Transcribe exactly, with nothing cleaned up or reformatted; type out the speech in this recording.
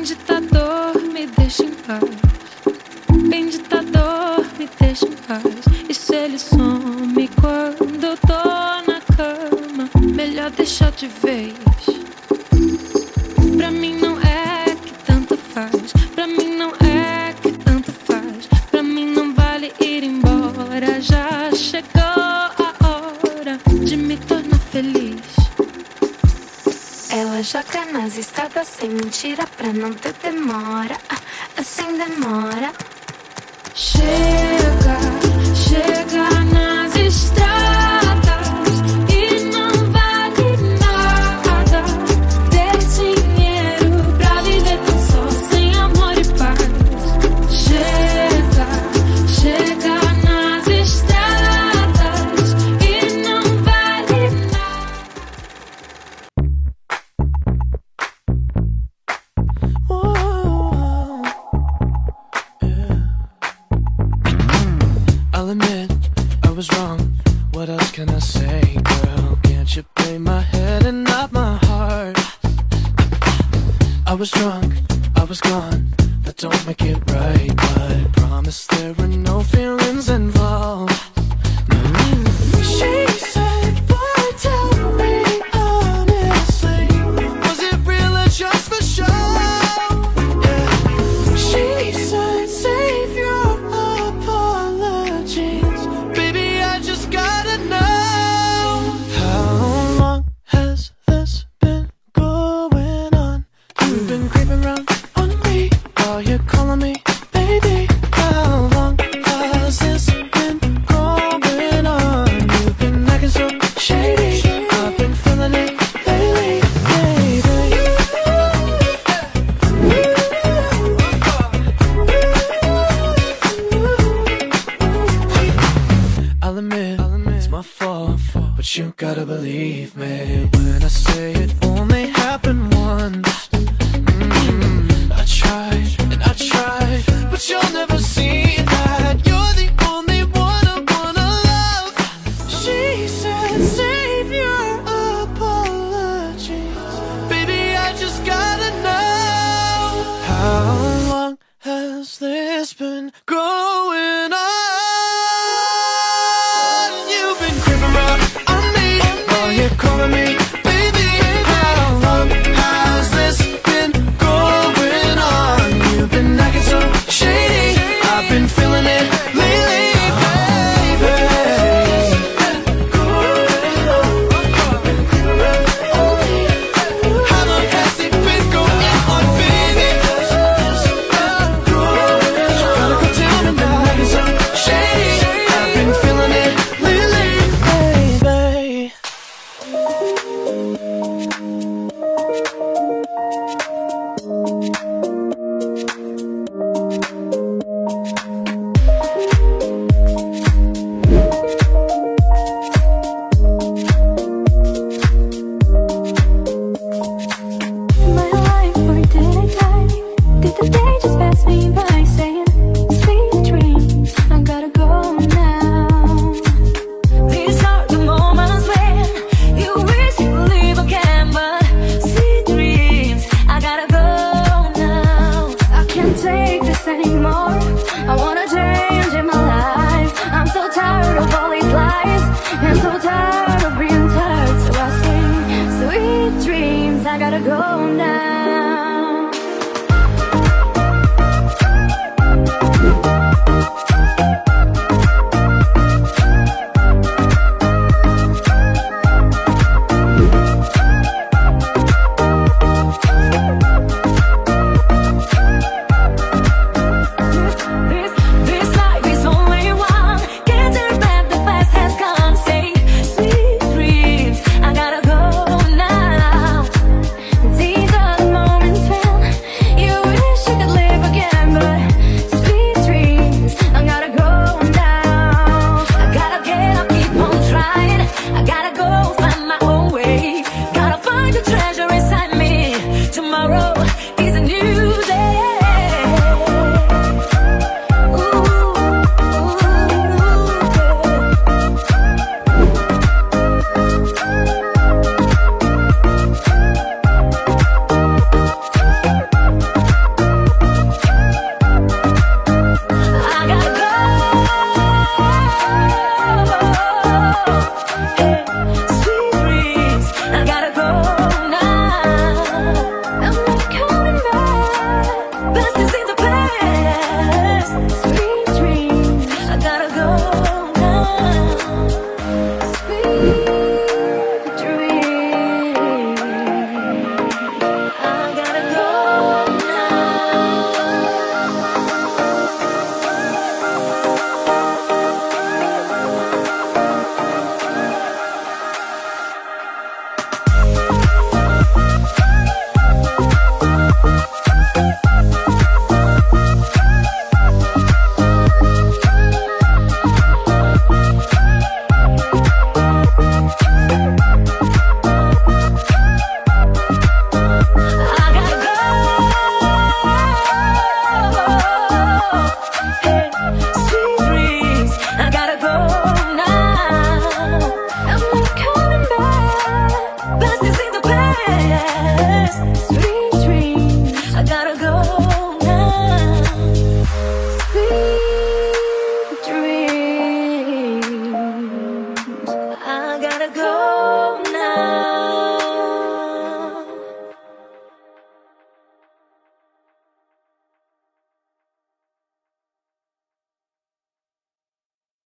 ditador, me deixa em paz. Bem ditador, me deixa em paz. E se ele some quando eu tô na cama, melhor deixar de vez. Pra mim não é que tanto faz. Pra mim não é que tanto faz. Pra mim não vale ir embora. Já chegou a hora de me tornar feliz. Ela joga nas estradas sem mentira pra não ter demora. Assim demora. Chega, chega nas estradas e não vale nada ter dinheiro pra viver tão só, sem amor e paz. Chega, chega nas estradas e não vale nada. Whoa, yeah. I'll admit I was wrong. What else can I say, girl? Can't you play my head and not my heart? I was drunk, I was gone. That don't make it right, but promise there were no feelings involved. No. She said, boy, tell me honestly, was it real or just for show? Yeah. She said, save your apologies, baby, I just gotta know. How long has this been going on? You've been creeping around on me while you're calling me baby. How long has this been going on? You've been acting so shady, I've been feeling it lately, baby. I'll admit, it's my fault, but you gotta believe me when I say it only happened once. Mm, I tried and I tried, but you'll never see that. You're the only one I wanna love. She said, save your apologies, baby, I just gotta know. How long has this been going on? You've been creeping around on me while you're calling me baby. How long has this been going on? You've been acting so shady, I've been feeling it lately, baby. How long has it been going on, baby? Gotta go tell me now, acting so shady, I've been feeling it lately, baby. My life, or did I die? Did the day just pass me by saying, sweet dreams, I gotta go now. These are the moments when you wish you could leave again, but sweet dreams, I gotta go now. I can't take this anymore, I wanna change in my life. I'm so tired of all these lies, and so tired of being tired. So I sing, sweet dreams, I gotta go now.